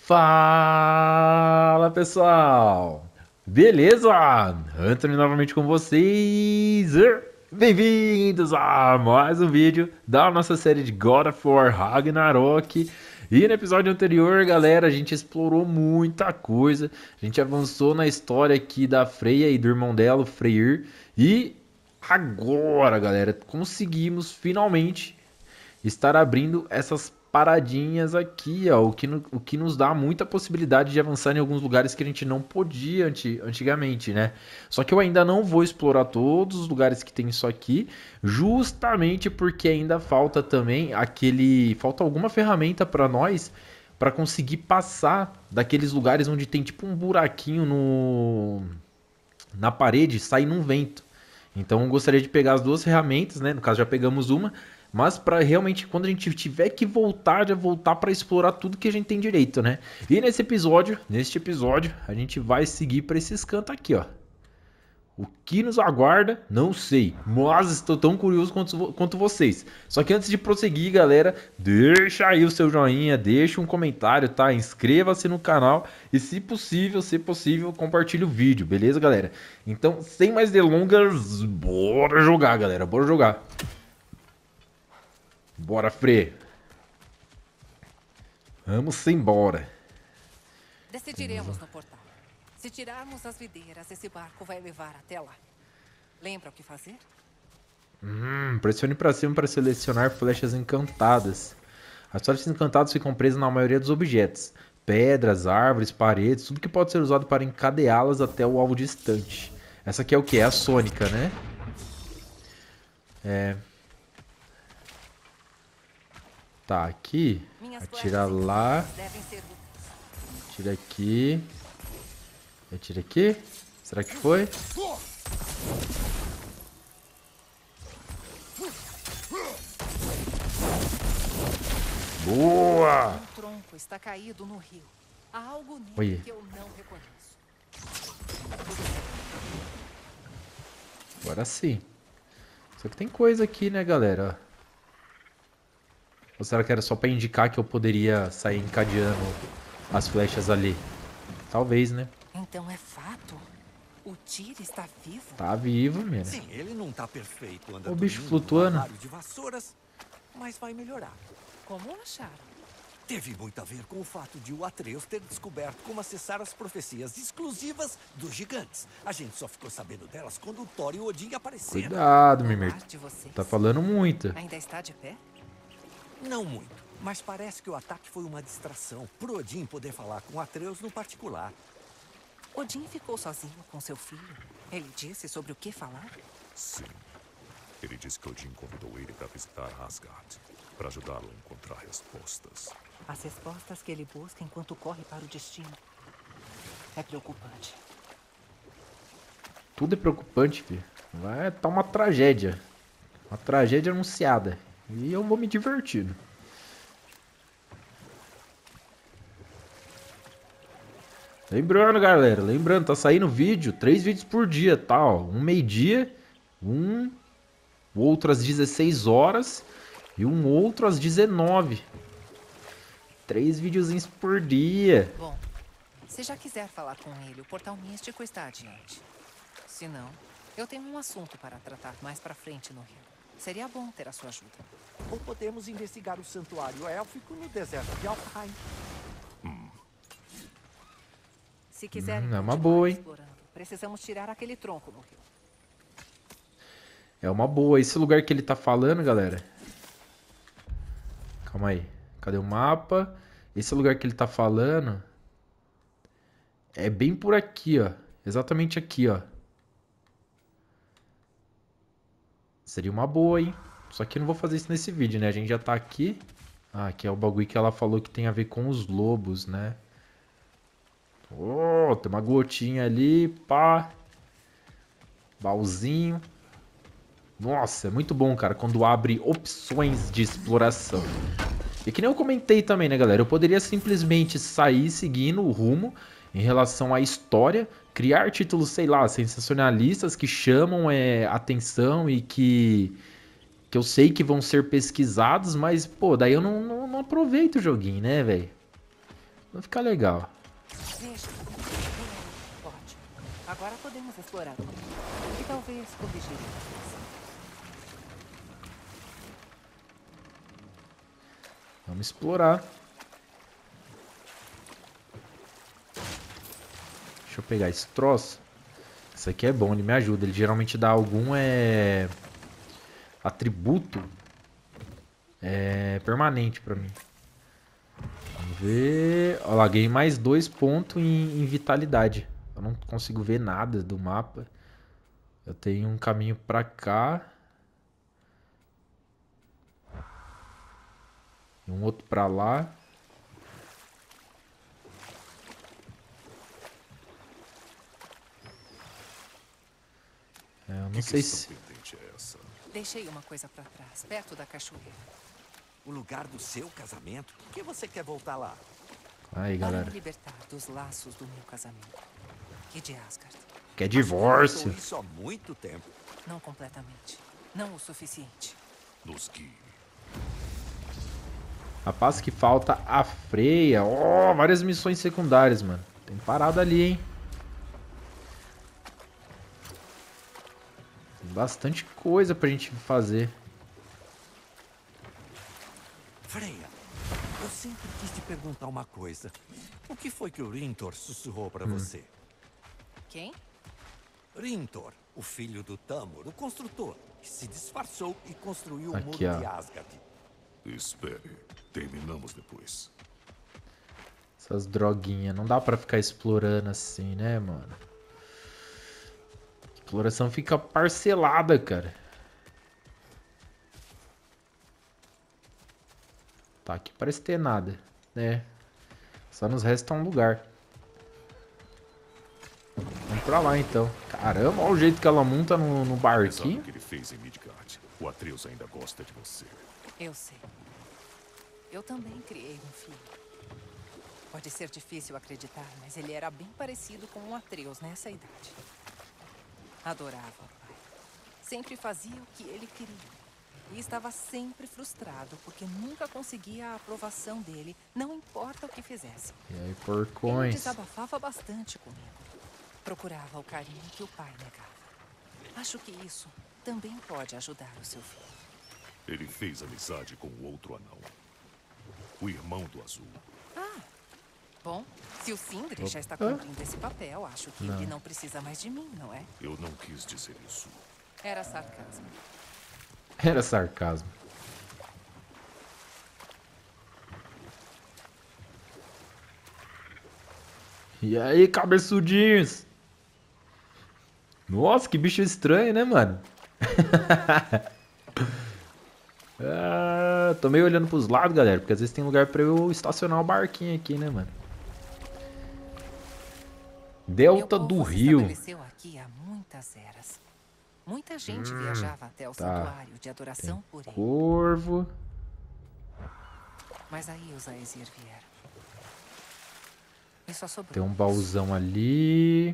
Fala pessoal, beleza? Anthony novamente com vocês. Bem-vindos a mais um vídeo da nossa série de God of War Ragnarok. E no episódio anterior, galera, a gente explorou muita coisa. A gente avançou na história aqui da Freya e do irmão dela, o Freyr. E agora, galera, conseguimos finalmente estar abrindo essas paradinhas aqui, ó, o que nos dá muita possibilidade de avançar em alguns lugares que a gente não podia antigamente, né? Só que eu ainda não vou explorar todos os lugares que tem isso aqui, justamente porque ainda falta também falta alguma ferramenta para nós para conseguir passar daqueles lugares onde tem tipo um buraquinho no na parede, e sair num vento. Então eu gostaria de pegar as duas ferramentas, né? No caso já pegamos uma, mas para realmente quando a gente tiver que voltar, já voltar para explorar tudo que a gente tem direito, né? E neste episódio, a gente vai seguir para esses cantos aqui, ó. O que nos aguarda, não sei, mas estou tão curioso quanto vocês. Só que antes de prosseguir, galera, deixa aí o seu joinha, deixa um comentário, tá? Inscreva-se no canal e, se possível, compartilhe o vídeo, beleza, galera? Então, sem mais delongas, bora jogar, galera, bora jogar. Bora, Fre. Vamos embora. Decidiremos no portal. Se tirarmos as videiras, esse barco vai levar até lá. Lembra o que fazer? Pressione para cima para selecionar flechas encantadas. As flechas encantadas ficam presas na maioria dos objetos. Pedras, árvores, paredes, tudo que pode ser usado para encadeá-las até o alvo distante. Essa aqui é o que? É a Sônica, né? Tá, aqui. Atira lá. Atira aqui. Atira aqui. Será que foi? Boa! Um tronco está caído no rio. Há algo nele Oi. que eu não reconheço. Agora sim. Só que tem coisa aqui, né, galera? Ou será que era só pra indicar que eu poderia sair encadeando as flechas ali? Talvez, né? Então é fato? O Tyr está vivo? Tá vivo, menina. Sim, ele não tá perfeito. Anda O bicho dormindo flutuando. num armário de vassouras, mas vai melhorar. Como acharam? Teve muito a ver com o fato de o Atreus ter descoberto como acessar as profecias exclusivas dos gigantes. A gente só ficou sabendo delas quando o Thor e o Odin apareceram. Cuidado, O Mimir. lar de vocês Tá falando muito. ainda está de pé? Não muito, mas parece que o ataque foi uma distração pro Odin poder falar com o Atreus no particular. Odin ficou sozinho com seu filho. Ele disse sobre o que falar? Sim. Ele disse que Odin convidou ele para visitar Asgard, para ajudá-lo a encontrar respostas. As respostas que ele busca enquanto corre para o destino. É preocupante. Tudo é preocupante, filho. Vai tá uma tragédia. Uma tragédia anunciada. E eu vou me divertindo. Lembrando, galera, tá saindo vídeo, 3 vídeos por dia, tá? Ó, um meio-dia, o outro às 16 horas e um outro às 19. 3 videozinhos por dia. Bom, se já quiser falar com ele, o portal místico está adiante. Se não, eu tenho um assunto para tratar mais pra frente no rio. Seria bom ter a sua ajuda. Ou podemos investigar o santuário élfico no deserto de Alfheim. Se quiserem é uma continuar boa, hein? explorando, precisamos tirar aquele tronco no rio. É uma boa. Esse lugar que ele tá falando, galera. Calma aí. Cadê o mapa? Esse lugar que ele tá falando é bem por aqui, ó. Exatamente aqui, ó. Seria uma boa, hein? Só que eu não vou fazer isso nesse vídeo, né? A gente já tá aqui. Ah, aqui é o bagulho que ela falou que tem a ver com os lobos, né? Oh, tem uma gotinha ali, pá. Baúzinho. Nossa, é muito bom, cara, quando abre opções de exploração. E que nem eu comentei também, né, galera? Eu poderia simplesmente sair seguindo o rumo em relação à história, criar títulos, sei lá, sensacionalistas que chamam atenção e que eu sei que vão ser pesquisados, mas, pô, daí eu não aproveito o joguinho, né, velho? Vai ficar legal. Veja. Ótimo. Agora podemos explorar o mundo. E talvez corrigir erros. Vamos explorar. Deixa eu pegar esse troço. Isso aqui é bom, ele me ajuda. Ele geralmente dá algum atributo permanente pra mim. Vamos ver. Olha lá, ganhei mais 2 pontos em vitalidade. Eu não consigo ver nada do mapa. Eu tenho um caminho pra cá. E um outro pra lá. Eu não sei se... Deixei uma coisa pra trás, perto da cachoeira. O lugar do seu casamento? Por que você quer voltar lá? Aí, Para galera. me libertar dos laços do meu casamento. E de Asgard. Quer divórcio. Passou isso há muito tempo. Não completamente. Não o suficiente. Nos guie. Rapaz, que falta a freia. Oh, várias missões secundárias, mano. Tem parada ali, hein? Tem bastante coisa pra gente fazer. Freya, eu sempre quis te perguntar uma coisa. O que foi que o Rintor sussurrou pra você? Quem? Rintor, o filho do Tamur, o construtor, que se disfarçou e construiu o Aqui, muro ó. de Asgard. Espere. Terminamos depois. Essas droguinhas. Não dá pra ficar explorando assim, né, mano? A exploração fica parcelada, cara. Tá, aqui parece ter nada, né? Só nos resta um lugar. Vamos pra lá, então. Caramba, olha o jeito que ela monta no Sabe o barquinho. que ele fez em Midgard? O Atreus ainda gosta de você. Eu sei. Eu também criei um filho. Pode ser difícil acreditar, mas ele era bem parecido com um Atreus nessa idade. Adorava o pai. Sempre fazia o que ele queria. E estava sempre frustrado, porque nunca conseguia a aprovação dele, não importa o que fizesse. E aí, Ele porcões. desabafava bastante comigo. Procurava o carinho que o pai negava. Acho que isso também pode ajudar o seu filho. Ele fez amizade com o outro anão. O irmão do azul. Bom, se o Sindri já está cumprindo esse papel, acho que ele não precisa mais de mim, não é? Eu não quis dizer isso. Era sarcasmo. Era sarcasmo. E aí, cabeçudinhos? Nossa, que bicho estranho, né, mano? Tô meio olhando pros lados, galera, porque às vezes tem lugar pra eu estacionar o barquinho aqui, né, mano? Delta Meu do povo se Rio. estabeleceu aqui há muitas eras. Muita gente viajava até o santuário de adoração por ele. Corvo. Mas aí os Aesir vieram. E só sobrou. Tem um baúzão ali.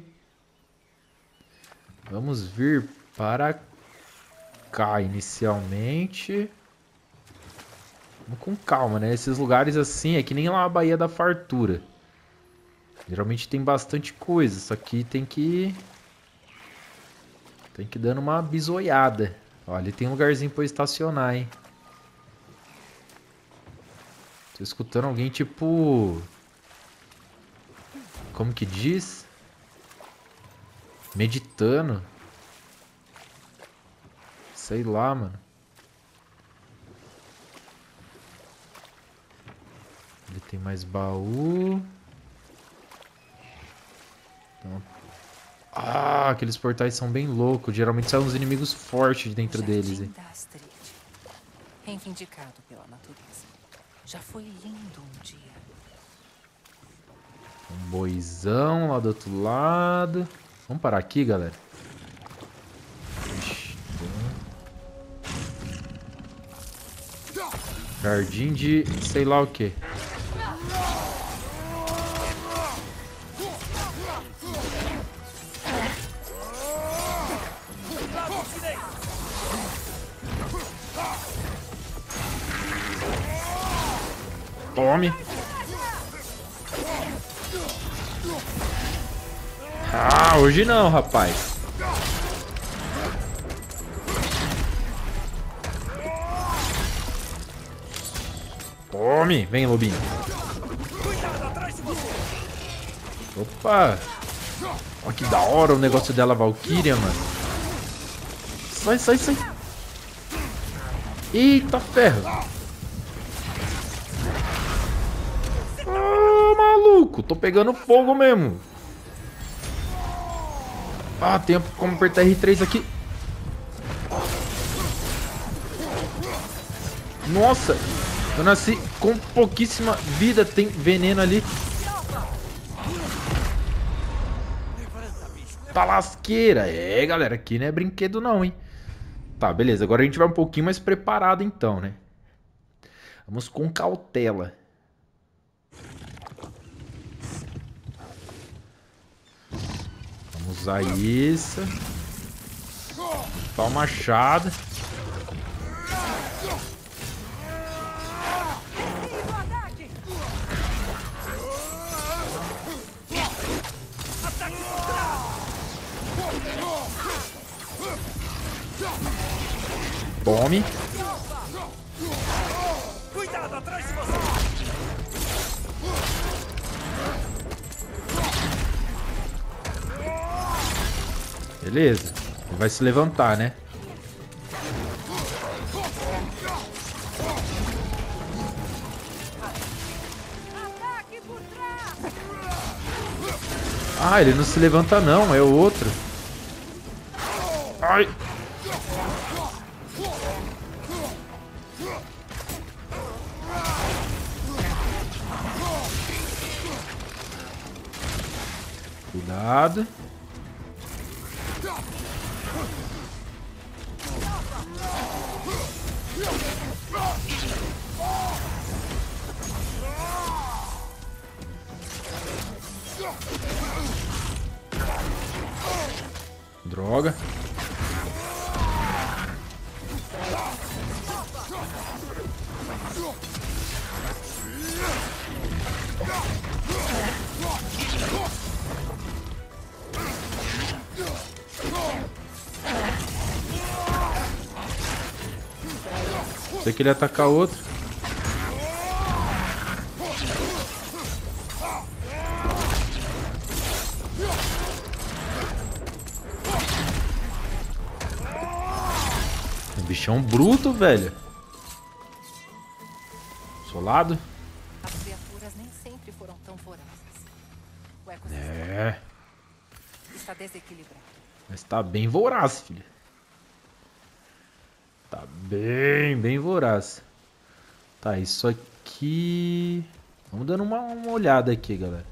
Vamos vir para cá inicialmente. Vamos com calma, né? Esses lugares assim é que nem lá a Baía da Fartura. Geralmente tem bastante coisa, só que tem que ir dando uma bisoiada. Ó, ali tem um lugarzinho pra eu estacionar, hein? Tô escutando alguém tipo... Como que diz? Meditando. Sei lá, mano. Ali tem mais baú. Então... Ah, aqueles portais são bem loucos. Geralmente são uns inimigos fortes de dentro deles, hein? Jardim da Astrid. Reivindicado pela natureza. Já foi lindo um dia. Um boizão lá do outro lado. Vamos parar aqui, galera. Ixi, jardim de sei lá o que. Tome. Ah, hoje não, rapaz. Tome! Vem, lobinho. Opa! Olha que da hora o negócio dela, Valkyria, mano. Sai, sai, sai. Eita, ferro. Ah, maluco. Tô pegando fogo mesmo. Ah, tem como apertar R3 aqui. Nossa. Eu nasci com pouquíssima vida. Tem veneno ali. Tá lasqueira. É, galera. Aqui não é brinquedo não, hein. Tá, beleza. Agora a gente vai um pouquinho mais preparado então, né? Vamos com cautela. Vamos usar isso. Tá o machado. Tome. Cuidado atrás de você. Beleza. Ele vai se levantar, né? Ah, ele não se levanta não, é o outro. Ai. Cuidado. Droga. Sei que ele ia atacar outro. Bichão bruto, velho. Solado. As criaturas nem sempre foram tão vorazes. O ecossistema É. está desequilibrado. Mas tá bem voraz, filho. Tá bem voraz. Tá, isso aqui... Vamos dando uma olhada aqui, galera.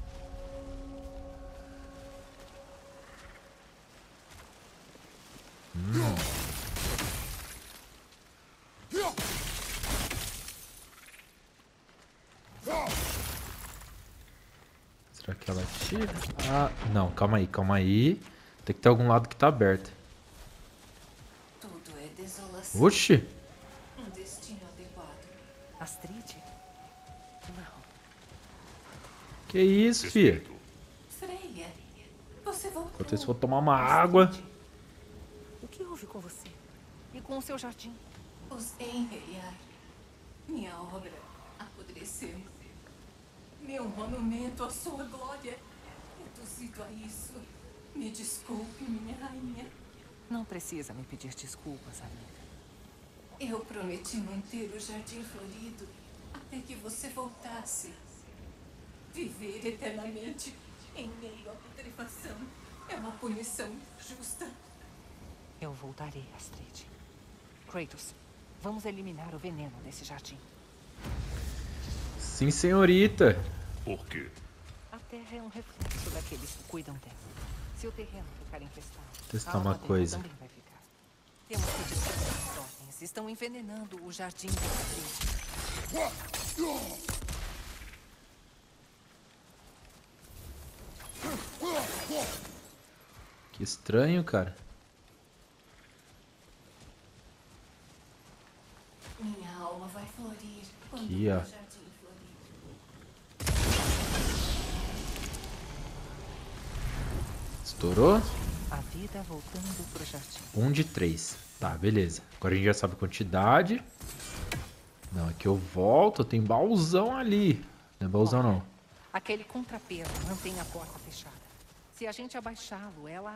Será que ela tira? Ah, não, calma aí. Tem que ter algum lado que tá aberto. Tudo é desolação. Oxi! Um destino adequado. Astrid? Não. Que isso, filha? Freya, você voltou. Enquanto isso, vou tomar uma água. O que houve com você? E com o seu jardim? Os enreiar. Minha obra apodreceu. Meu monumento à sua glória reduzido a isso. Me desculpe, minha rainha. Não precisa me pedir desculpas, amiga. Eu prometi manter o jardim florido até que você voltasse. Viver eternamente em meio à putrefação é uma punição justa. Eu voltarei, Astrid. Kratos, vamos eliminar o veneno desse jardim. Sim, senhorita. Por quê? A terra é um reflexo daqueles que cuidam dela. Se o terreno ficar infestado, Testar a uma alma dela coisa. também vai ficar. Temos que descobrir as ordens. Estão envenenando o jardim da Astrid. Que estranho, cara. Minha alma vai florir quando Aqui, o ó. jardim florir. Estourou? A vida voltando pro jardim. 1 de 3. Tá, beleza. Agora a gente já sabe a quantidade. Não, aqui eu volto. Tem baúzão ali. Não é baúzão, Olha, não. Aquele contrapeso mantém a porta fechada. Se a gente abaixá-lo, ela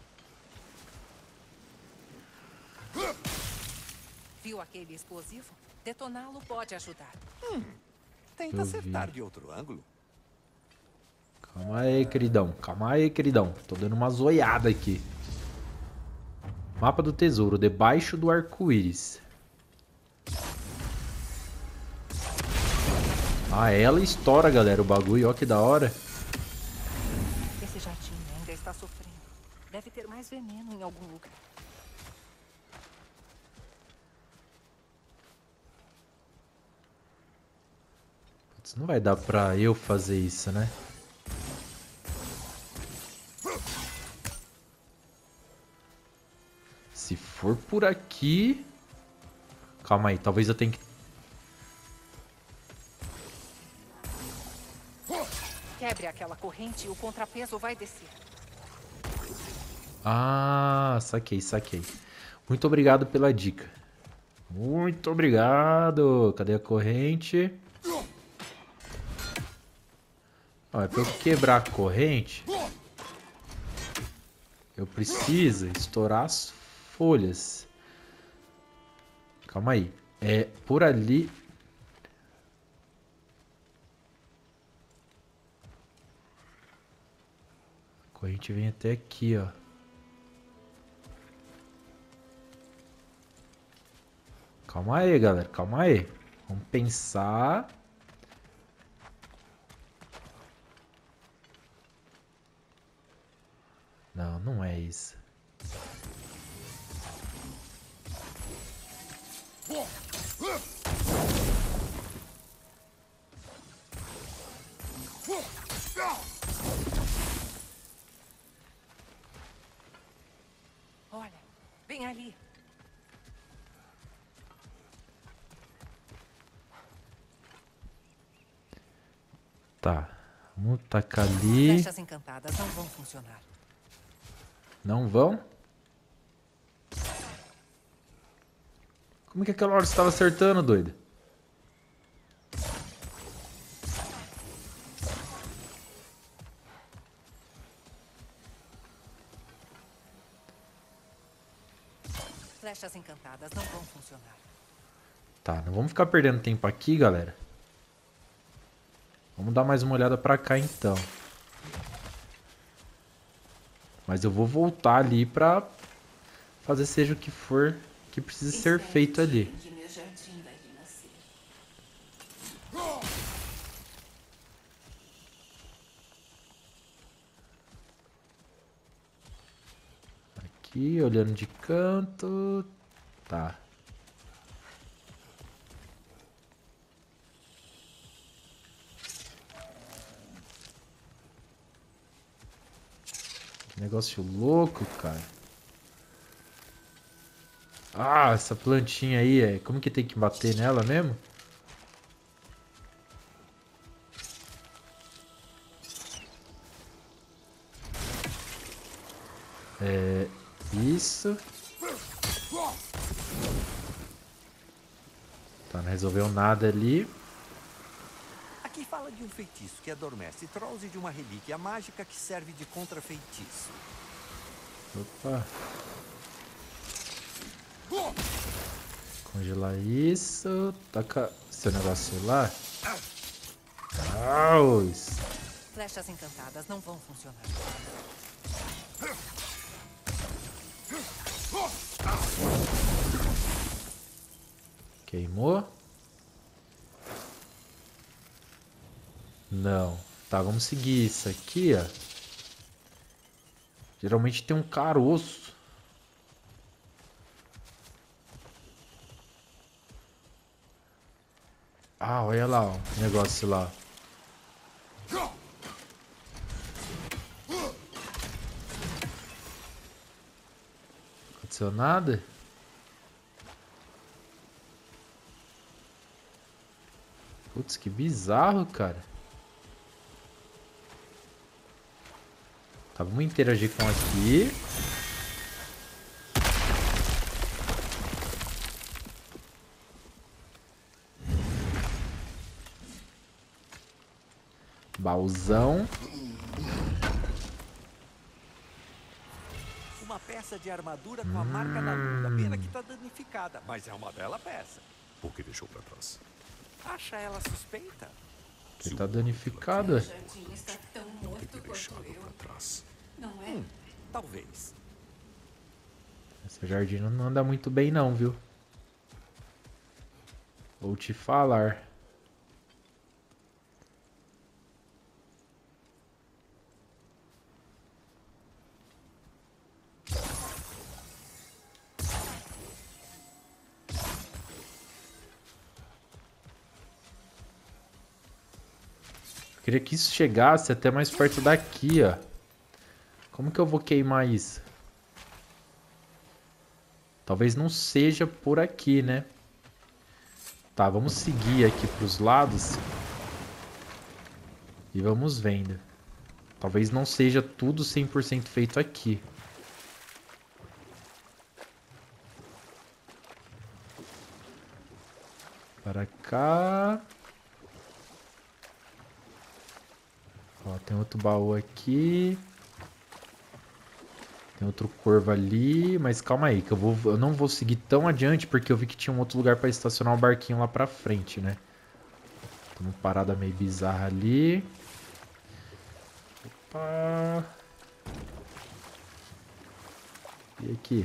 abre. Viu aquele explosivo? Detoná-lo pode ajudar. Tenta Eu acertar vi. de outro ângulo. Calma aí, queridão. Calma aí, queridão. Tô dando uma zoiada aqui. Mapa do tesouro, debaixo do arco-íris. Ah, ela estoura, galera, o bagulho. Ó que da hora. Esse jardim ainda está sofrendo. Deve ter mais veneno em algum lugar. Putz, não vai dar pra eu fazer isso, né? Se for por aqui... Calma aí, talvez eu tenha que... Quebre aquela corrente e o contrapeso vai descer. Ah, saquei, saquei. Muito obrigado pela dica. Muito obrigado. Cadê a corrente? Ó, é pra eu quebrar a corrente, eu preciso estourar as folhas. Calma aí. É por ali. A corrente vem até aqui, ó. Calma aí, galera. Calma aí. Vamos pensar. Não, não é isso. Olha, bem ali. Tá. Vamos tacar ali. Flechas encantadas não vão funcionar. Não vão? Como é que aquela hora você estava acertando, doido? Flechas encantadas não vão funcionar. Tá, não vamos ficar perdendo tempo aqui, galera. Vamos dar mais uma olhada pra cá, então. Mas eu vou voltar ali pra fazer seja o que for que precise ser feito ali. Que meu jardim vai renascer. Aqui, olhando de canto. Tá. Que negócio louco, cara. Ah, essa plantinha aí, como que tem que bater nela mesmo? Isso. Tá, não resolveu nada ali. Aqui fala de um feitiço que adormece trolls e de uma relíquia mágica que serve de contra-feitiço. Opa. Congelar isso. Taca seu negócio lá. Aus. Flechas encantadas não vão funcionar. Queimou? Não. Tá, vamos seguir isso aqui, ó. Geralmente tem um caroço. Ah, olha lá, ó, o negócio lá. Aconteceu nada? Putz, que bizarro, cara. Tá, vamos interagir com aqui. Baúzão. Uma peça de armadura com a marca da lua. Pena que tá danificada, mas é uma bela peça. Por que deixou pra trás? Acha ela suspeita? Que tá danificada. O jardim está tão morto Ter quanto deixado eu. pra trás. Não é? Talvez. Esse jardim não anda muito bem não, viu? Vou te falar. Eu queria que isso chegasse até mais perto daqui, ó. Como que eu vou queimar isso? Talvez não seja por aqui, né? Tá, vamos seguir aqui pros lados. E vamos vendo. Talvez não seja tudo 100% feito aqui. Para cá. Ó, tem outro baú aqui. Tem outro corvo ali. Mas calma aí, que eu não vou seguir tão adiante, porque eu vi que tinha um outro lugar para estacionar um barquinho lá pra frente, né? Tem uma parada meio bizarra ali. Opa. E aqui?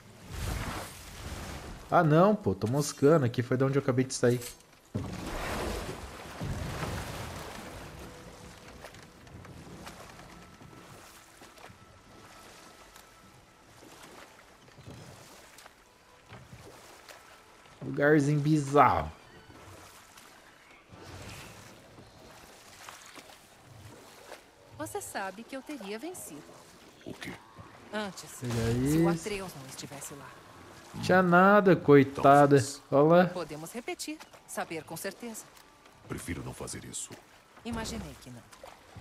Ah não, pô, tô moscando. Aqui foi de onde eu acabei de sair. Lugarzinho bizarro. Você sabe que eu teria vencido. O quê? Antes, Olha se o isso. Atreus não estivesse lá. Tinha nada, coitada. Talvez. Olha lá. Podemos repetir, saber com certeza. Prefiro não fazer isso. Imaginei que não.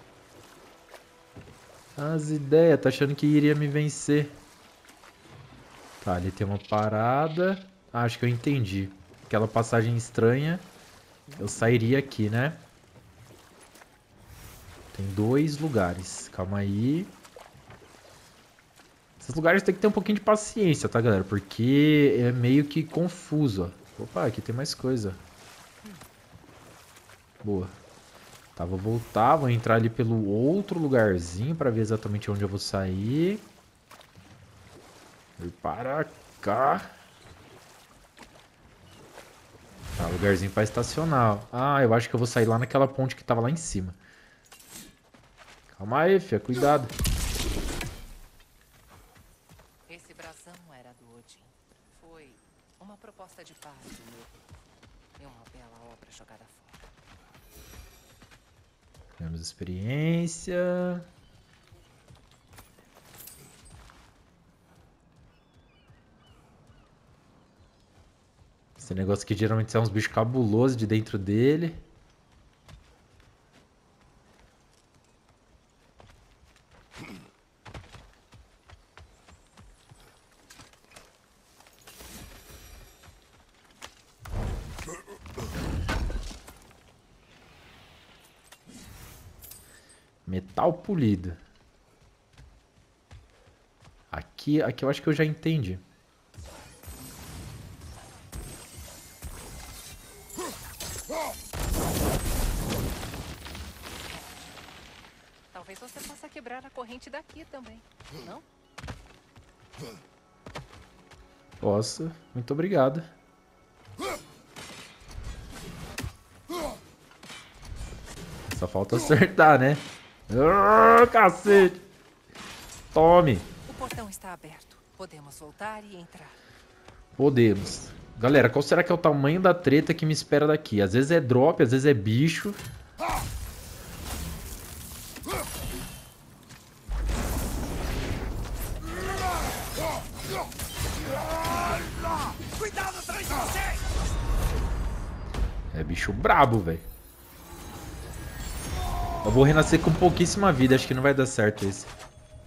As ideias, tá achando que iria me vencer. Tá, ali tem uma parada. Ah, acho que eu entendi. Aquela passagem estranha. Eu sairia aqui, né? Tem 2 lugares. Calma aí. Esses lugares tem que ter um pouquinho de paciência, tá, galera? Porque é meio que confuso, ó. Opa, aqui tem mais coisa. Boa. Tá, vou voltar. Vou entrar ali pelo outro lugarzinho pra ver exatamente onde eu vou sair. Ir para cá. Tá, lugarzinho pra estacionar. Ah, eu acho que eu vou sair lá naquela ponte que tava lá em cima. Calma aí, fia. Cuidado. Esse brasão era do Odin. Foi uma proposta de paz do meu e uma bela obra jogada fora. Temos experiência. Esse negócio aqui geralmente são uns bichos cabulosos de dentro dele. Metal polido. Aqui eu acho que eu já entendi. Talvez você possa quebrar a corrente daqui também, não? Posso. Muito obrigado. Só falta acertar, né? Ah, cacete! Tome! O portão está aberto. Podemos voltar e entrar. Podemos. Galera, qual será que é o tamanho da treta que me espera daqui? Às vezes é drop, às vezes é bicho. Cuidado atrás de vocês! É bicho brabo, velho. Eu vou renascer com pouquíssima vida. Acho que não vai dar certo esse.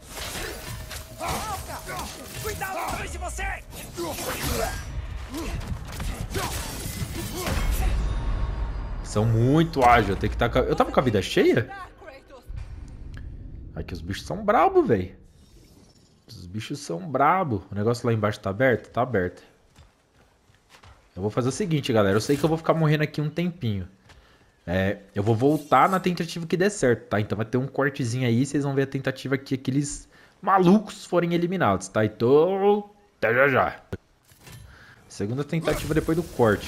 São muito ágeis. Eu tenho que estar com... Eu tava com a vida cheia? Aqui os bichos são brabos, velho. Os bichos são brabos. O negócio lá embaixo tá aberto? Tá aberto. Eu vou fazer o seguinte, galera. Eu sei que eu vou ficar morrendo aqui um tempinho. Eu vou voltar na tentativa que der certo, tá? Então vai ter um cortezinho aí. Vocês vão ver a tentativa que aqueles malucos forem eliminados, tá? Então, até já já. Segunda tentativa depois do corte.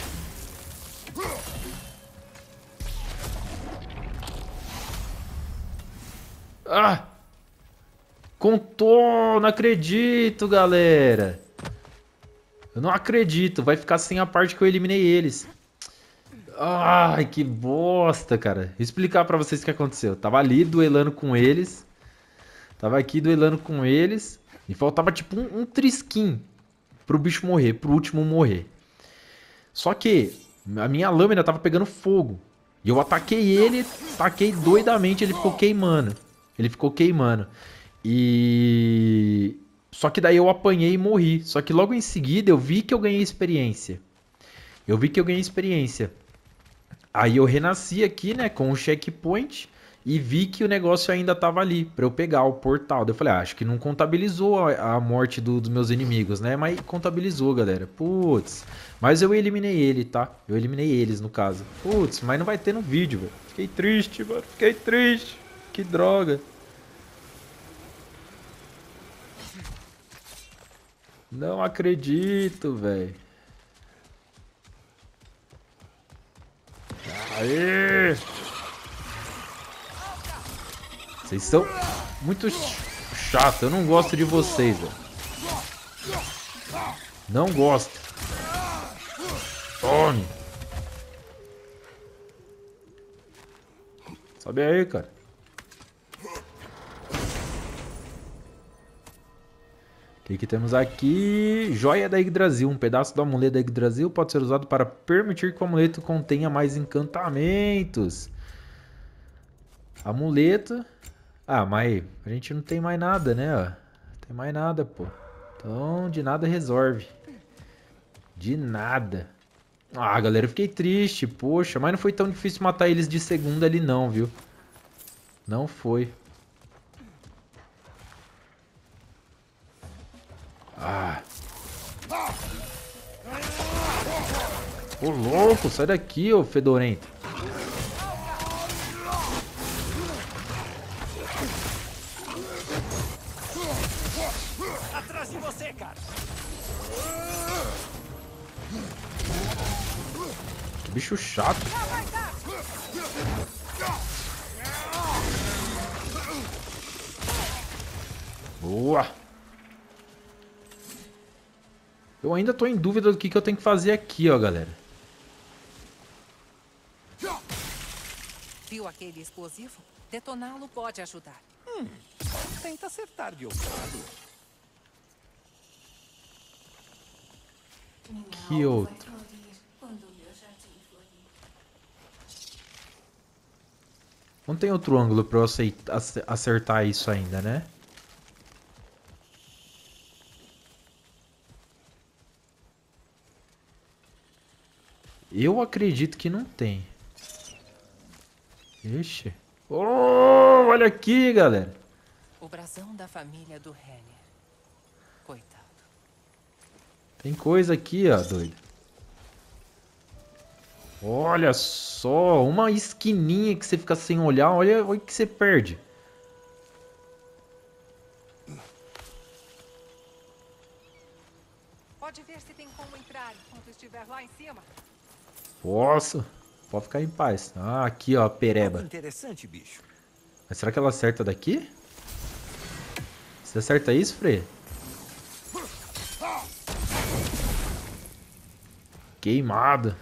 Ah! Contou! Não acredito, galera! Eu não acredito. Vai ficar sem a parte que eu eliminei eles. Ai, que bosta, cara. Vou explicar pra vocês o que aconteceu. Eu tava ali duelando com eles. Tava aqui duelando com eles. E faltava tipo um trisquinho pro bicho morrer, pro último morrer. Só que a minha lâmina tava pegando fogo. E eu ataquei ele, ataquei doidamente, ele ficou queimando. Ele ficou queimando. E... Só que daí eu apanhei e morri. Só que logo em seguida eu vi que eu ganhei experiência. Aí eu renasci aqui, né, com o checkpoint. E vi que o negócio ainda tava ali, pra eu pegar o portal. Daí eu falei, acho que não contabilizou a morte dos meus inimigos, né? Mas contabilizou, galera. Putz. Mas eu eliminei ele, tá? Eu eliminei eles, no caso. Putz, mas não vai ter no vídeo, velho. Fiquei triste, mano. Fiquei triste. Que droga. Não acredito, velho. Aê! Vocês são muito chato. Eu não gosto de vocês, velho. Não gosto. Tome. Sobe aí, cara. O que temos aqui? Joia da Yggdrasil. Um pedaço do amuleto da Yggdrasil pode ser usado para permitir que o amuleto contenha mais encantamentos. Amuleto. Ah, mas a gente não tem mais nada, né? Não tem mais nada, pô. Então, de nada resolve. De nada. Ah, galera, eu fiquei triste. Poxa, mas não foi tão difícil matar eles de segunda ali não, viu? Não foi. Ah. Ô, louco, sai daqui, ô fedorento. Atrás de você, cara. Que bicho chato. Boa. Eu ainda tô em dúvida do que eu tenho que fazer aqui, ó, galera. Viu aquele explosivo? Detoná-lo pode ajudar. Tenta acertar de outro lado. Que outro? Vai florir quando o meu jardim florir. Não tem outro ângulo pra eu acertar isso ainda, né? Eu acredito que não tem. Ixi. Oh, olha aqui, galera. O brasão da família do Renner. Coitado. Tem coisa aqui, ó, doido. Olha só, uma esquininha que você fica sem olhar, olha o que você perde. Pode ver se tem como entrar enquanto estiver lá em cima. Posso. Pode ficar em paz. Ah, aqui, ó, pereba. Interessante, bicho. Mas será que ela acerta daqui? Você acerta isso, Frei? Queimada.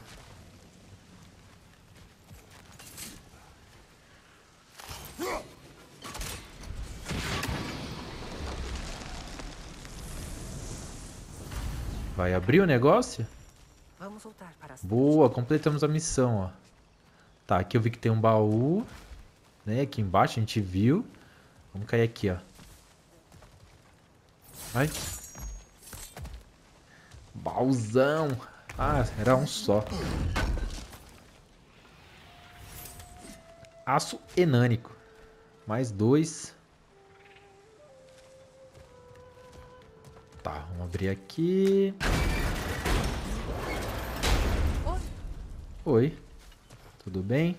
Vai abrir o negócio? Vamos voltar para as... Boa, completamos a missão, ó. Tá, aqui eu vi que tem um baú, né? Aqui embaixo a gente viu. Vamos cair aqui, ó. Vai. Baúzão. Ah, era um só. Aço enânico. Mais 2. Tá, vamos abrir aqui. Oi. Tudo bem?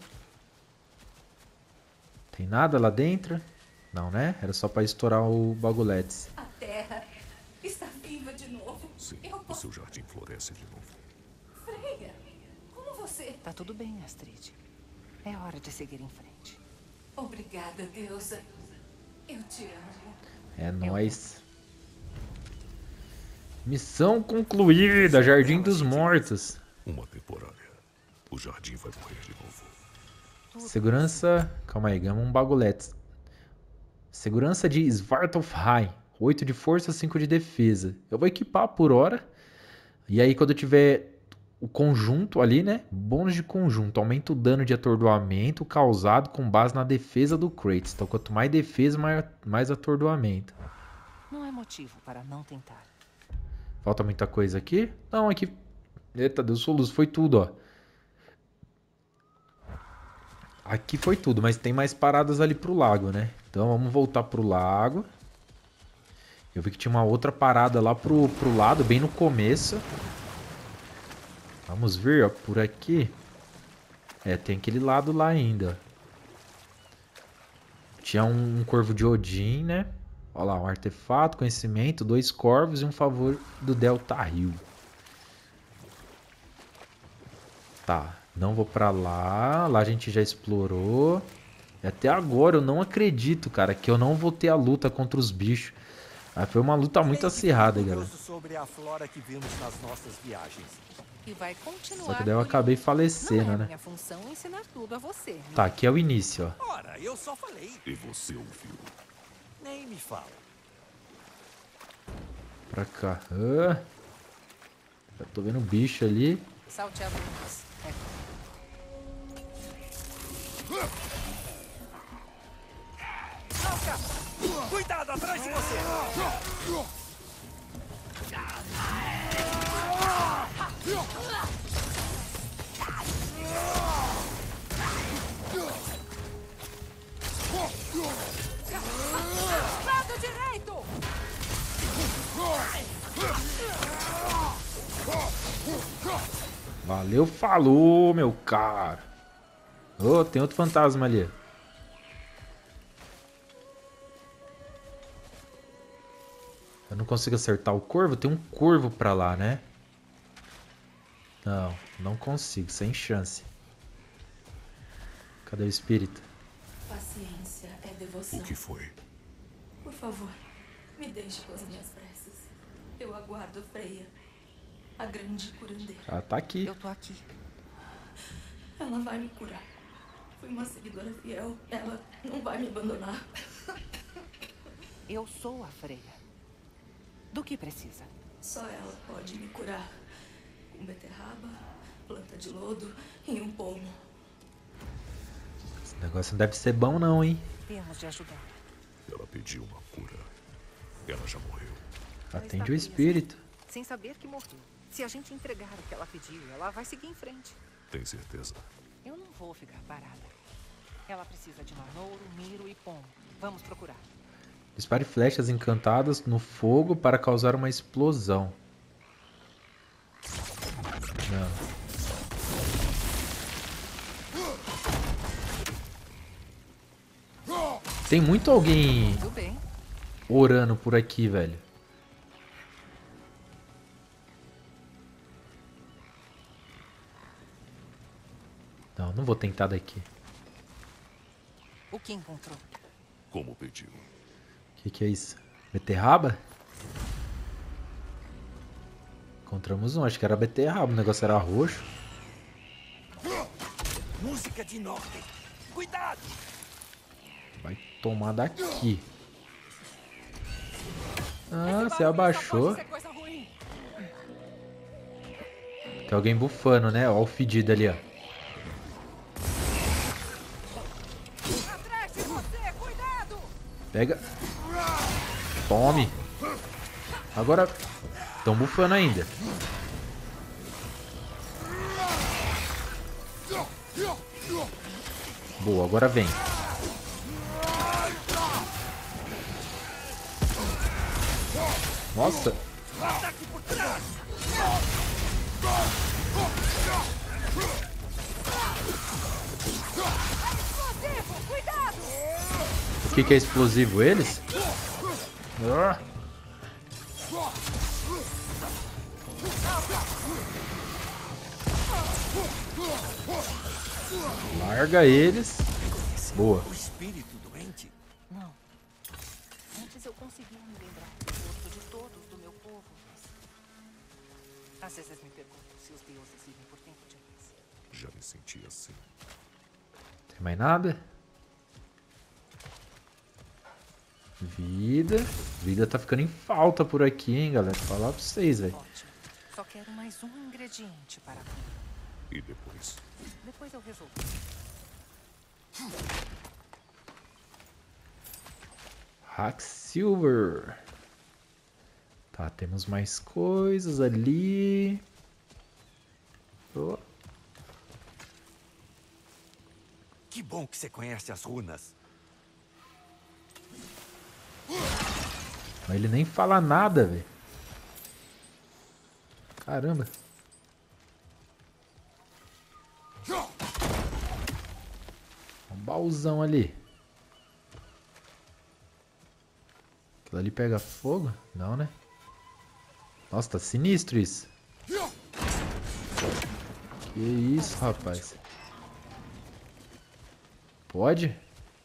Tem nada lá dentro? Não, né? Era só pra estourar o Baguletes. A terra está viva de novo. Sim, Eu o posso... seu jardim floresce de novo. Freya, como você... Tá tudo bem, Astrid. É hora de seguir em frente. Obrigada, deusa. Eu te amo. É nóis. Missão concluída. Jardim dos Mortos. Uma temporária. O jardim vai morrer de novo. Segurança... Calma aí, ganhamos um Baguletes. Segurança de Svartalfheim. 8 de força, 5 de defesa. Eu vou equipar por hora. E aí quando eu tiver o conjunto ali, né? Bônus de conjunto. Aumenta o dano de atordoamento causado com base na defesa do Kratos. Então quanto mais defesa, mais atordoamento. Não é motivo para não tentar. Falta muita coisa aqui? Não, aqui... Eita, deu soluço. Foi tudo, ó. Aqui foi tudo, mas tem mais paradas ali pro lago, né? Então vamos voltar pro lago. Eu vi que tinha uma outra parada lá pro lado, bem no começo. Vamos ver, ó, por aqui. É, tem aquele lado lá ainda. Tinha um corvo de Odin, né? Olha lá, um artefato, conhecimento, 2 corvos e um favor do Delta Rio. Tá, não vou pra lá. Lá a gente já explorou. E até agora eu não acredito, cara, que eu não vou ter a luta contra os bichos. Ah, foi uma luta muito acirrada, galera. Sobre a flora que vimos nas nossas viagens. E vai continuar. Só que daí eu acabei falecendo, Não é né? minha função ensinar tudo a você. Né? Tá, aqui é o início, ó. Ora, eu só falei. E você ouviu? Nem me fala. Pra cá. Ah, já tô vendo um bicho ali. Salteadores. É. Cuidado atrás de você! Lado direito! Valeu, falou, meu cara. Ô, tem outro fantasma ali. Eu não consigo acertar o corvo? Tem um corvo pra lá, né? Não, não consigo, sem chance. Cadê o espírito? Paciência é devoção. O que foi? Por favor, me deixe com as minhas preces. Eu aguardo Freya, a grande curandeira. Ela tá aqui. Eu tô aqui. Ela vai me curar. Fui uma seguidora fiel. Ela não vai me abandonar. Eu sou a Freya. Do que precisa? Só ela pode me curar. Com beterraba, planta de lodo e um pomo. Esse negócio não deve ser bom não, hein? Temos de ajudar. Ela pediu uma cura. Ela já morreu. Ela Atende está o presa, espírito. sem saber que morreu. Se a gente entregar o que ela pediu, ela vai seguir em frente. Tem certeza? Eu não vou ficar parada. Ela precisa de Manouro, Miro e Pomo. Vamos procurar. Dispare flechas encantadas no fogo para causar uma explosão. Não. Tem muito alguém Tudo bem. orando por aqui, velho. Não, não vou tentar daqui. O que encontrou? Como pediu. O que é isso? Beterraba? Encontramos um, acho que era beterraba, o negócio era roxo. Música de Norte. Cuidado! Vai tomar daqui. Ah, você abaixou. Tem alguém bufando, né? Ó o fedido ali, ó. Atrás de você, cuidado! Pega. Tome. Agora. Estão bufando ainda. Boa, agora vem. Nossa. O que é explosivo? Eles? Ah. Larga eles. Boa. O espírito doente? Não. Antes eu conseguia me lembrar do rosto de todos do meu povo, mas... Às vezes me pergunto se os deuses vivem por tempo demais. Já me senti assim. Tem mais nada? Vida. Vida tá ficando em falta por aqui, hein, galera. Vou falar pra vocês, velho. Ótimo. Só quero mais um ingrediente para a comida. E depois? Depois eu resolvo. Hacksilver. Tá, temos mais coisas ali. Oh. Que bom que você conhece as runas. Mas ele nem fala nada, velho. Caramba. Um baúzão ali. Aquilo ali pega fogo? Não, né? Nossa, tá sinistro isso. Que isso, rapaz. Pode?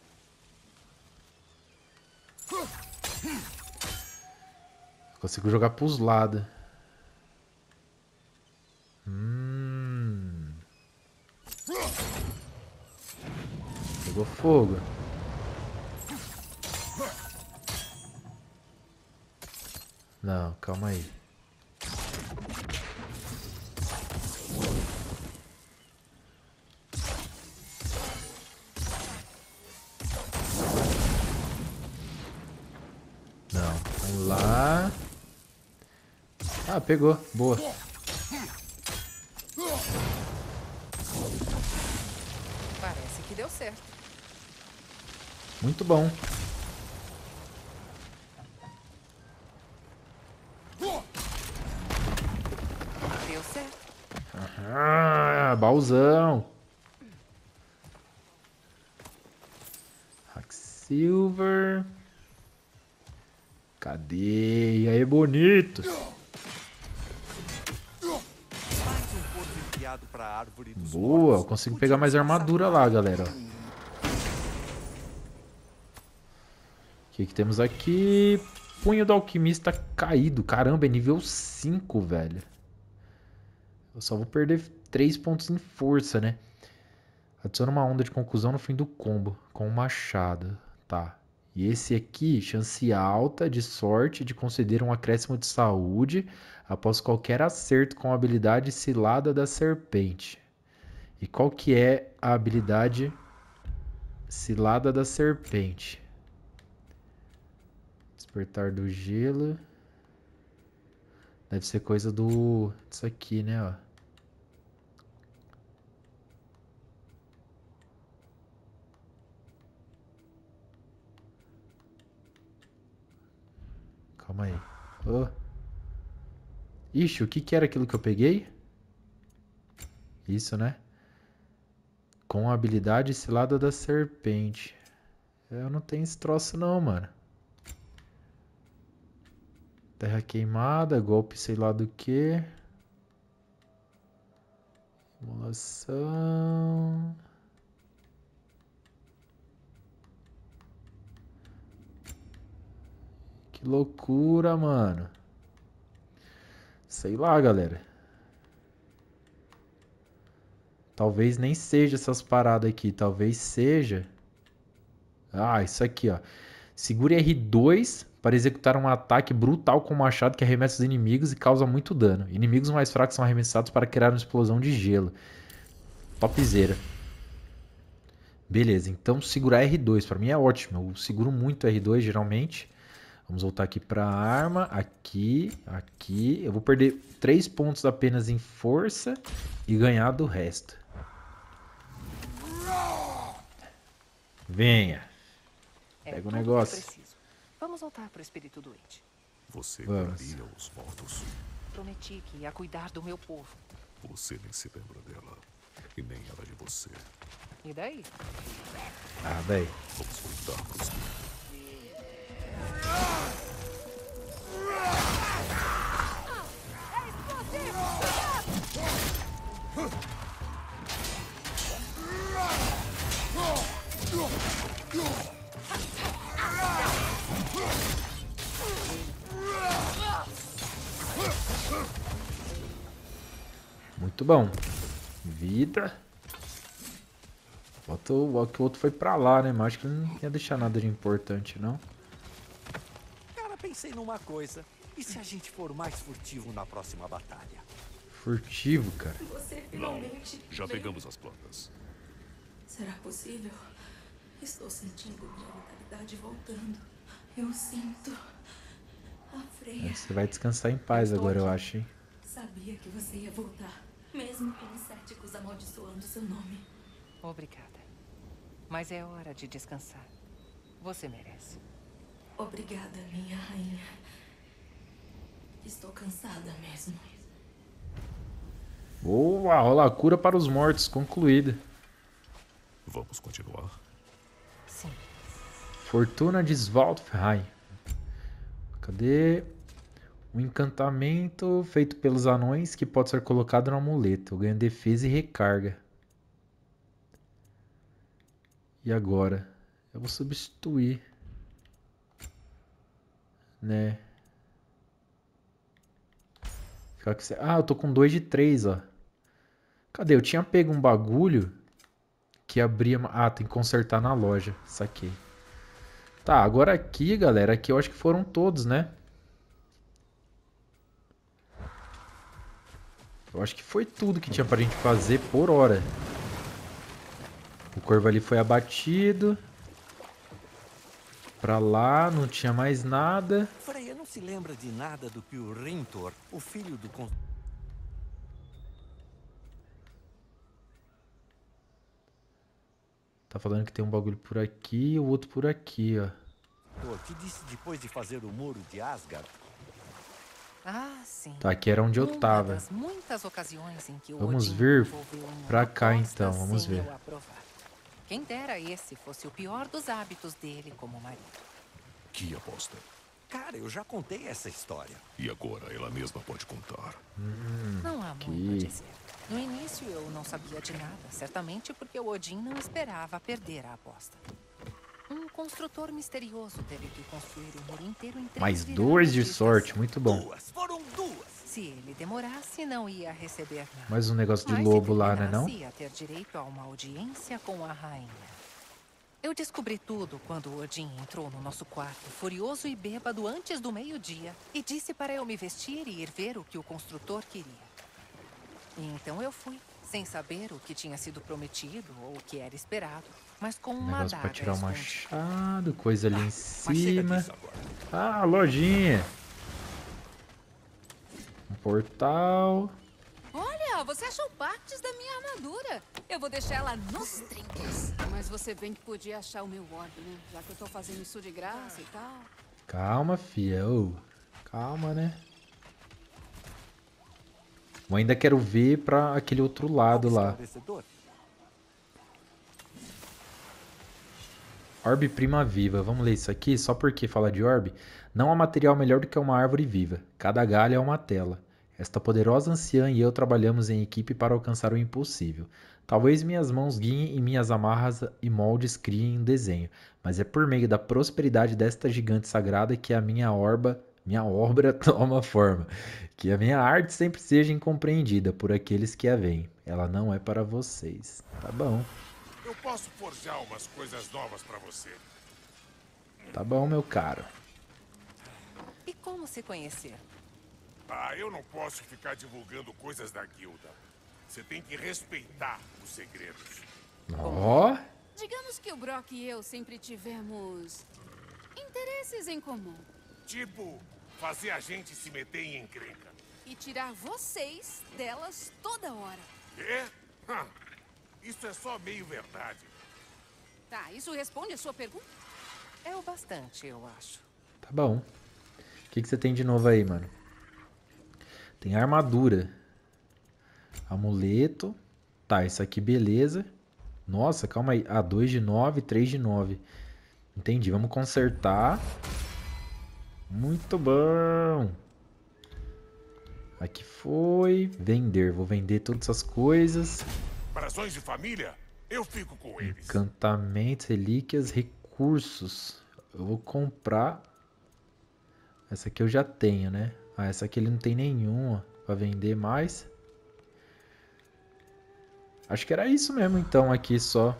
Consigo jogar pros lados. Pegou fogo. Não, calma aí. Não, vamos lá. Ah, pegou. Boa. Parece que deu certo. Muito bom. Deu certo. Ah, baúzão. Hacksilver. Cadê? E aí, bonito. Mais um corpo enviado para a árvore dos Boa, mortos. eu consigo pegar mais armadura lá, galera. O que temos aqui? Punho do alquimista caído. Caramba, é nível 5, velho. Eu só vou perder 3 pontos em força, né? Adiciona uma onda de conclusão no fim do combo com o machado. Tá. E esse aqui, chance alta de sorte de conceder um acréscimo de saúde após qualquer acerto com a habilidade Cilada da Serpente. E qual que é a habilidade Cilada da Serpente? Despertar do gelo. Deve ser coisa do... Isso aqui, né, ó. Calma aí. Oh. Ixi, o que que era aquilo que eu peguei? Isso, né? Com a habilidade Cilada da Serpente. Eu não tenho esse troço não, mano. Terra queimada, golpe sei lá do que. Simulação. Que loucura, mano. Sei lá, galera. Talvez nem seja essas paradas aqui. Talvez seja... Ah, isso aqui, ó. Segure R2 para executar um ataque brutal com o machado que arremessa os inimigos e causa muito dano. Inimigos mais fracos são arremessados para criar uma explosão de gelo. Topzera. Beleza, então segurar R2 para mim é ótimo. Eu seguro muito R2 geralmente. Vamos voltar aqui para a arma. Aqui, aqui. Eu vou perder 3 pontos apenas em força e ganhar do resto. Venha. É Pega o tudo que negócio. preciso. Vamos voltar pro espírito doente. Você Vamos. curaria os mortos. Prometi que ia cuidar do meu povo. Você nem se lembra dela. E nem ela de você. E daí? Ah, velho. Vamos voltar pro espírito. Muito bom. Vida. Bota que o outro foi pra lá, né? Mas acho que ele não ia deixar nada de importante, não. Cara, pensei numa coisa. E se a gente for mais furtivo na próxima batalha? Furtivo, cara. Você finalmente. Já veio. pegamos as plantas. Será possível? Estou sentindo minha vitalidade voltando. Eu sinto. A Freya Você vai descansar em paz agora, eu acho, hein? sabia que você ia voltar. Mesmo com os céticos amaldiçoando seu nome. Obrigada. Mas é hora de descansar. Você merece. Obrigada, minha rainha. Estou cansada mesmo. Boa, rola a cura para os mortos, concluída. Vamos continuar? Sim. Fortuna de Svalfheim. Cadê? Um encantamento feito pelos anões que pode ser colocado no amuleto. Eu ganho defesa e recarga. E agora? Eu vou substituir. Né? Ah, eu tô com 2 de 3, ó. Cadê? Eu tinha pego um bagulho que abria... Ah, tem que consertar na loja. Saquei. Tá, agora aqui, galera. Aqui eu acho que foram todos, né? Eu acho que foi tudo que tinha pra gente fazer por hora. O corvo ali foi abatido. Pra lá, não tinha mais nada. Freya não se lembra de nada do que o Rintor, o filho do Tá falando que tem um bagulho por aqui e o outro por aqui, ó. construtor que disse depois de fazer o muro de Asgard. Ah, sim. Tá, aqui era onde eu Uma tava. das muitas ocasiões em que o Vamos Odin vir envolveu em uma pra cá, aposta então, vamos sem ver. eu aprovar. Quem dera esse fosse o pior dos hábitos dele como marido. Que aposta? Cara, eu já contei essa história. E agora ela mesma pode contar. Não há aqui. muito a dizer. No início eu não sabia de nada, certamente porque o Odin não esperava perder a aposta. Um construtor misterioso teve que construir o muro inteiro em 3 Mais viradas 2 de estação. sorte, muito bom. Foram duas! Se ele demorasse, não ia receber nada. Mais um negócio de Mas lobo se lá, né não? terminasse, ia ter direito a uma audiência com a rainha. Eu descobri tudo quando o Odin entrou no nosso quarto, furioso e bêbado antes do meio-dia, e disse para eu me vestir e ir ver o que o construtor queria. E então eu fui, sem saber o que tinha sido prometido ou o que era esperado, mas com uma Negócio pra adaga tirar o escondida. machado, coisa ali em Mas chega cima. disso agora. Ah, lojinha. Um portal. Olha, você achou partes da minha armadura. Eu vou deixar ela nos trinques. Mas você bem que podia achar o meu orbe, né? Já que eu tô fazendo isso de graça e tal. Calma, fia. Ô, calma, né? Eu ainda quero ver pra aquele outro lado lá. Esclarecedor. Orbe prima viva. Vamos ler isso aqui? Só porque fala de orbe. Não há material melhor do que uma árvore viva. Cada galho é uma tela. Esta poderosa anciã e eu trabalhamos em equipe para alcançar o impossível. Talvez minhas mãos guiem e minhas amarras e moldes criem um desenho, mas é por meio da prosperidade desta gigante sagrada que a minha obra toma forma. Que a minha arte sempre seja incompreendida por aqueles que a veem. Ela não é para vocês. Tá bom. Eu posso forjar umas coisas novas pra você. Tá bom, meu caro. E como se conhecer? Ah, eu não posso ficar divulgando coisas da guilda. Você tem que respeitar os segredos. Ó, Digamos que o Brock e eu sempre tivemos interesses em comum. Tipo, fazer a gente se meter em encrenca. E tirar vocês delas toda hora. É? Isso é só meio verdade. Tá, isso responde a sua pergunta? É o bastante, eu acho. Tá bom. O que você tem de novo aí, mano? Tem armadura. Amuleto. Tá, isso aqui beleza. Nossa, calma aí. Ah, 2 de 9, 3 de 9. Entendi, vamos consertar. Muito bom. Aqui foi. Vender, vou vender todas essas coisas. Operações de família, eu fico com eles. Encantamentos, relíquias, recursos. Eu vou comprar. Essa aqui eu já tenho, né? Ah, essa aqui ele não tem nenhuma pra vender mais. Acho que era isso mesmo, então, aqui só.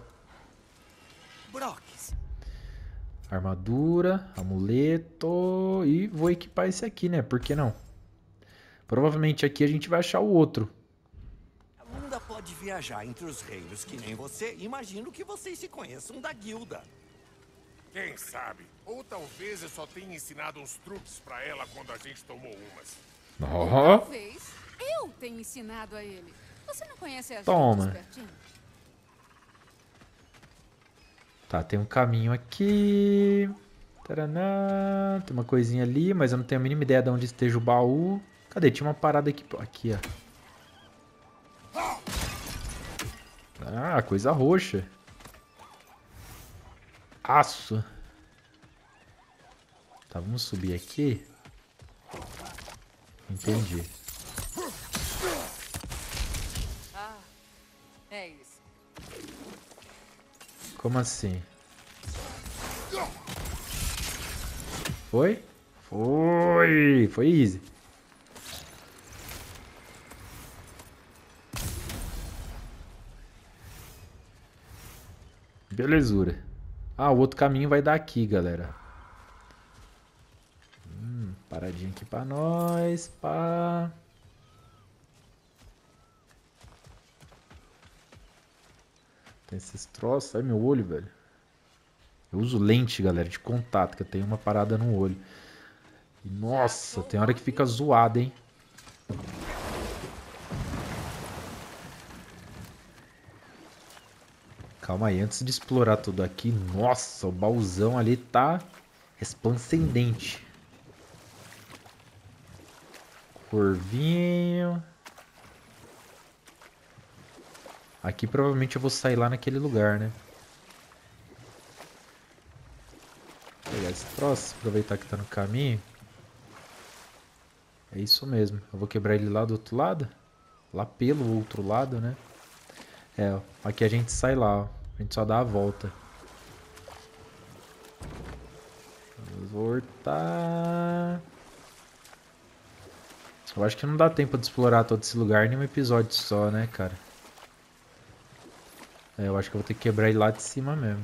Brox. Armadura, amuleto. E vou equipar esse aqui, né? Por que não? Provavelmente aqui a gente vai achar o outro. A Lunda pode viajar entre os reinos que nem você. Imagino que vocês se conheçam da guilda. Quem sabe? Ou talvez eu só tenha ensinado uns truques pra ela quando a gente tomou umas. Ó. Talvez eu tenha ensinado a ele. Você não conhece a gente Toma. espertinho? Tá, tem um caminho aqui. Taranã. Tem uma coisinha ali, mas eu não tenho a mínima ideia de onde esteja o baú. Cadê? Tinha uma parada aqui. Aqui, ó. Ah, coisa roxa. Aço. Tá, vamos subir aqui. Entendi. Ah, é isso. Como assim? Foi? Foi! Foi easy. Belezura. Ah, o outro caminho vai dar aqui, galera. Paradinha aqui pra nós, pá. Tem esses troços. Ai, meu olho, velho. Eu uso lente, galera, de contato, que eu tenho uma parada no olho. E, nossa, tem hora que fica zoado, hein? Calma aí, antes de explorar tudo aqui, nossa, o baúzão ali tá resplendente. Corvinho. Aqui provavelmente eu vou sair lá naquele lugar, né? Vou pegar esse troço, aproveitar que tá no caminho. É isso mesmo, eu vou quebrar ele lá do outro lado. Lá pelo outro lado, né? É, ó, aqui a gente sai lá, ó. A gente só dá a volta. Vamos voltar. Eu acho que não dá tempo de explorar todo esse lugar em um episódio só, né, cara? É, eu acho que eu vou ter que quebrar ele lá de cima mesmo.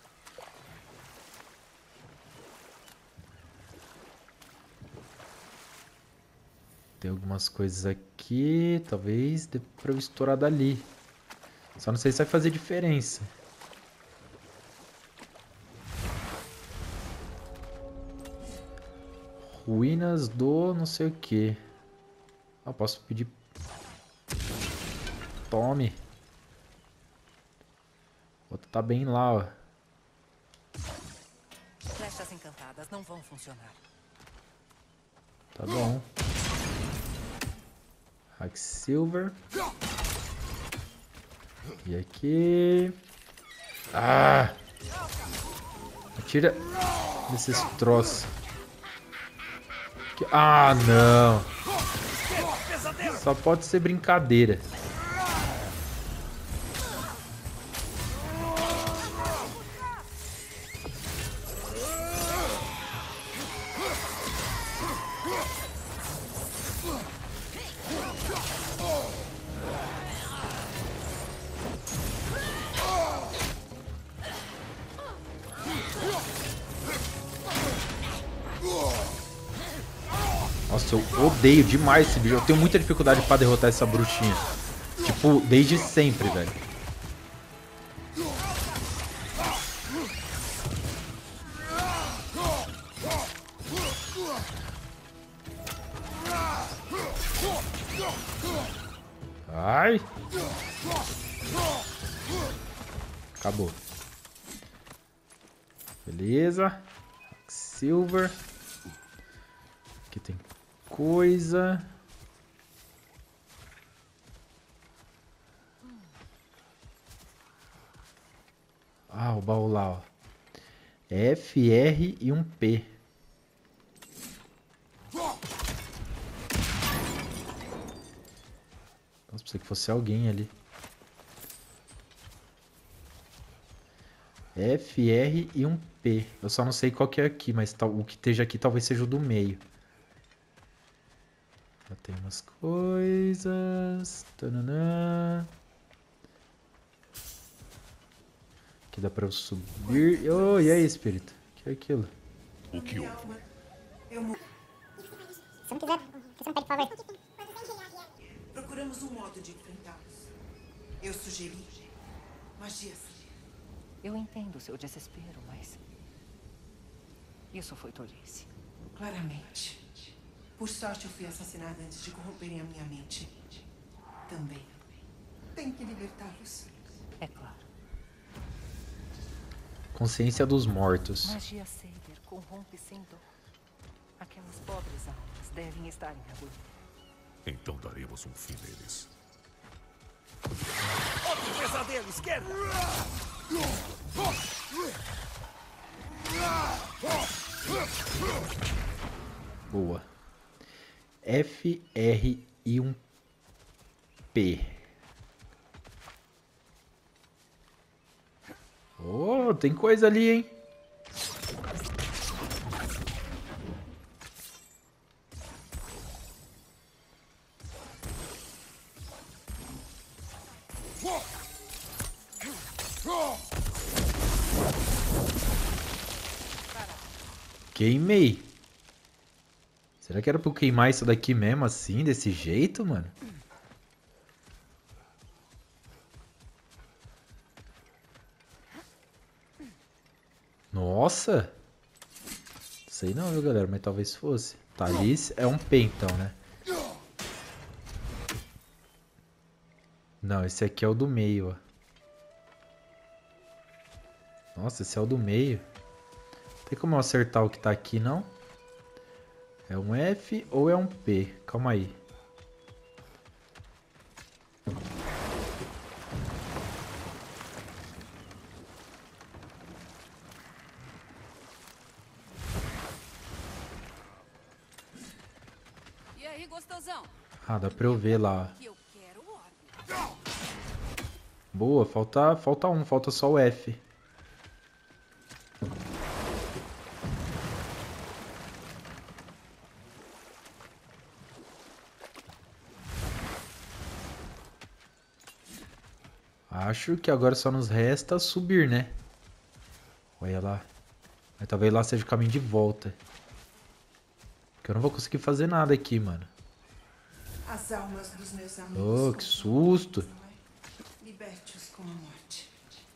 Tem algumas coisas aqui. Talvez dê pra eu estourar dali. Só não sei se vai fazer diferença. Ruínas do não sei o que. Ah, posso pedir. Tome. O outro tá bem lá, ó. Flechas encantadas não vão funcionar. Tá bom. Hacksilver. E aqui. Ah! Atira desses troços. Ah, não. Só pode ser brincadeira. Nossa, eu odeio demais esse bicho. Eu tenho muita dificuldade pra derrotar essa bruxinha. Tipo, desde sempre, velho. Ai. Acabou. Beleza. Silver. Aqui tem coisa. Ah, o baú lá, ó. F, R e um P. Nossa, pensei que fosse alguém ali. F, R e um P. Eu só não sei qual que é aqui, mas o que esteja aqui talvez seja o do meio. Já tem umas coisas. Tananã. Aqui dá pra eu subir. Oh, e aí, espírito? O que é aquilo? O que houve? Se não quiser, você não pede, por favor. Procuramos um modo de enfrentá-los. Eu sugeri magia fria. Eu entendo o seu desespero, mas... isso foi tolice. Claramente. Por sorte, eu fui assassinada antes de corromperem a minha mente. Também. Tem que libertá-los. É claro. Consciência dos mortos. Magia Saber corrompe sem dó. Aquelas pobres almas devem estar em agonia. Então daremos um fim neles. Outro pesadelo, esquerda! Boa. F, R e um P. Oh, tem coisa ali, hein? Queimei. Será que era pra eu queimar isso daqui mesmo assim, desse jeito, mano? Nossa! Sei não, viu, galera? Mas talvez fosse. Tá, ali é um P então, né? Não, esse aqui é o do meio, ó. Nossa, esse é o do meio. Tem como eu acertar o que tá aqui, não? É um F ou é um P? Calma aí. E aí, gostosão? Ah, dá pra eu ver lá. Que eu quero ordem. Boa, falta um, falta só o F. Acho que agora só nos resta subir, né? Olha lá. Mas talvez lá seja o caminho de volta. Porque eu não vou conseguir fazer nada aqui, mano. As almas dos meus amigos. Oh, que susto. Liberte-os com a morte.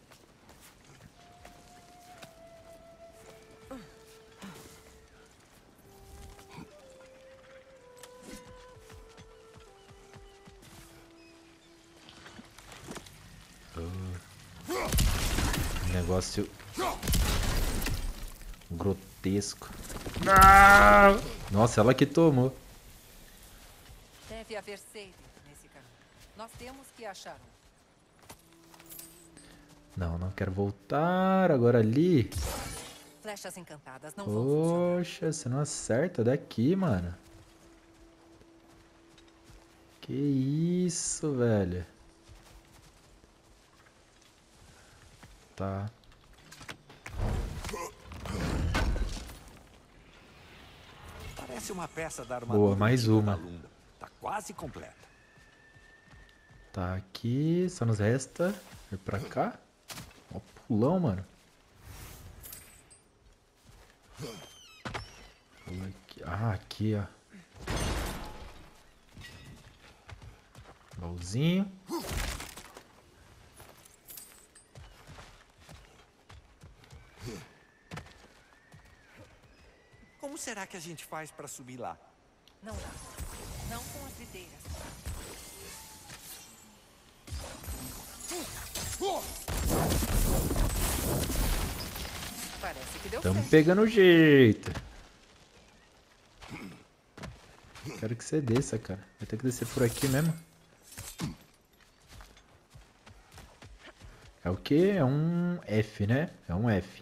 Negócio grotesco. Não! Nossa, ela que tomou. Deve haver Saber nesse caminho. Nós temos que achar um. Não, não quero voltar. Agora ali. Flechas encantadas não vão funcionar. Poxa, você não acerta daqui, mano. Que isso, velho. Tá. Parece uma peça da armadura. Boa, mais antiga uma. da Lunda. Tá quase completa. Tá aqui, só nos resta ir pra cá. Ó, pulão, mano. Pula aqui. Ah, aqui, ó. Baúzinho. Como será que a gente faz pra subir lá? Não dá. Não com as videiras. Parece que deu Tamo certo. pegando o jeito. Quero que você desça, cara. Vai ter que descer por aqui mesmo. É o quê? É um F, né? É um F.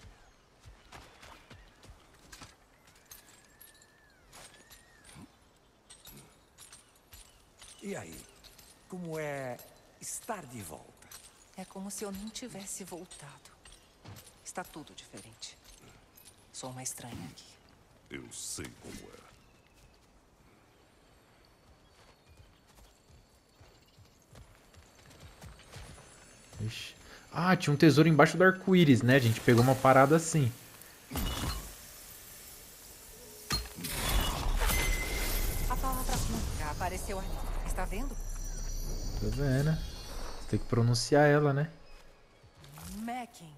E aí? Como é estar de volta? É como se eu não tivesse voltado. Está tudo diferente. Sou uma estranha aqui. Eu sei como é. Ixi. Ah, tinha um tesouro embaixo do arco-íris, né? A gente pegou uma parada assim. A palavra nunca apareceu ali. Está vendo? Tô vendo. Você tem que pronunciar ela, né? Mackin.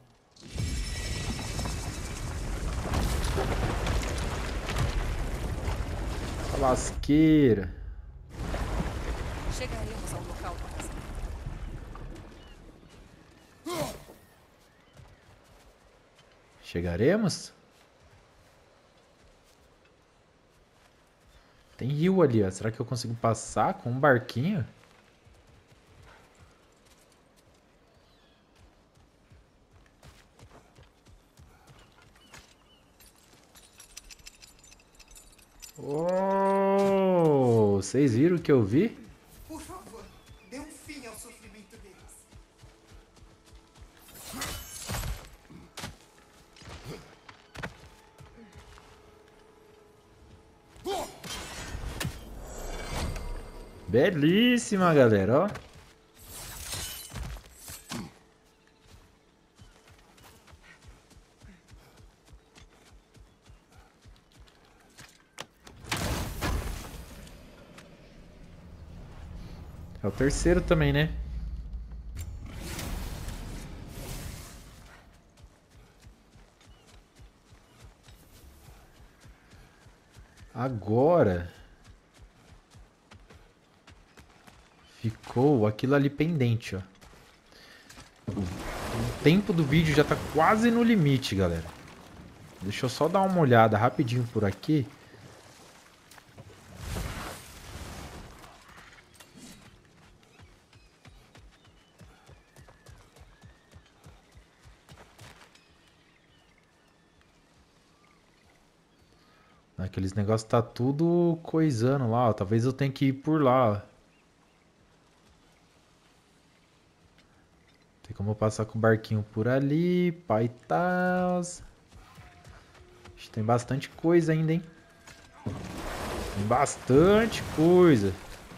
A lasqueira. Chegaremos ao local do casamento. Chegaremos? Tem rio ali, ó. Será que eu consigo passar com um barquinho? Oh, vocês viram o que eu vi? Por favor, dê um fim ao sofrimento deles. Belíssima, galera, ó. É o terceiro também, né? Agora ficou aquilo ali pendente, ó. O tempo do vídeo já tá quase no limite, galera. Deixa eu só dar uma olhada rapidinho por aqui. Aqueles negócios tá tudo coisando lá, ó. Talvez eu tenha que ir por lá, ó. Tem como eu passar com o barquinho por ali, pai e tal. Tem bastante coisa ainda, hein? Tem bastante coisa.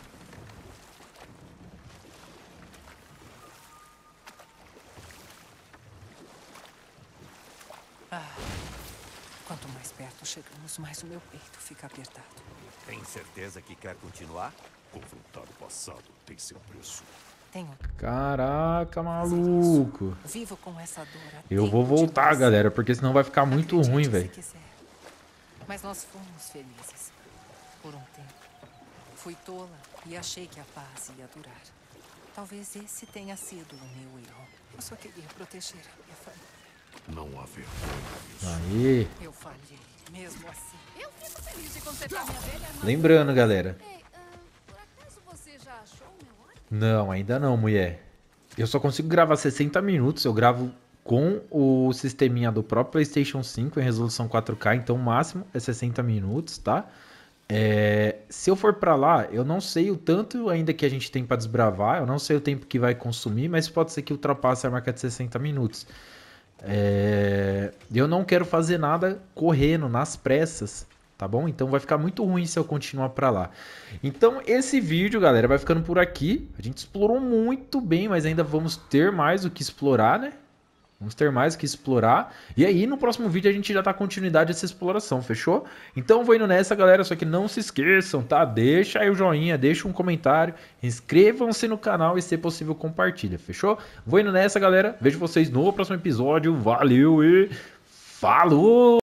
Quanto mais perto chegamos, mais o meu peito fica apertado. Tem certeza que quer continuar? Confrontar o passado tem seu preço. Tenho. Caraca, maluco. Vivo com essa dor. Eu vou voltar, galera, porque senão vai ficar muito ruim, velho. Mas nós fomos felizes. Por um tempo. Fui tola e achei que a paz ia durar. Talvez esse tenha sido o meu erro. Eu só queria proteger a minha família. Não há vergonha nisso. Aí. Eu falhei, mesmo assim. Eu fico feliz de consertar minha velha armadura. Lembrando, galera. Ei, por acaso você já achou o meu óleo? Não, ainda não, mulher. Eu só consigo gravar 60 minutos. Eu gravo com o sisteminha do próprio PlayStation 5 em resolução 4K. Então o máximo é 60 minutos, tá? Se eu for pra lá, eu não sei o tanto ainda que a gente tem pra desbravar. Eu não sei o tempo que vai consumir, mas pode ser que ultrapasse a marca de 60 minutos. Eu não quero fazer nada correndo, nas pressas, tá bom? Então vai ficar muito ruim se eu continuar pra lá. Então esse vídeo, galera, vai ficando por aqui. A gente explorou muito bem, mas ainda vamos ter mais o que explorar, né? Vamos ter mais o que explorar. E aí no próximo vídeo a gente já dá continuidade a essa exploração, fechou? Então vou indo nessa, galera, só que não se esqueçam, tá? Deixa aí o joinha, deixa um comentário, inscrevam-se no canal e, se possível, compartilha, fechou? Vou indo nessa, galera. Vejo vocês no próximo episódio. Valeu e falou!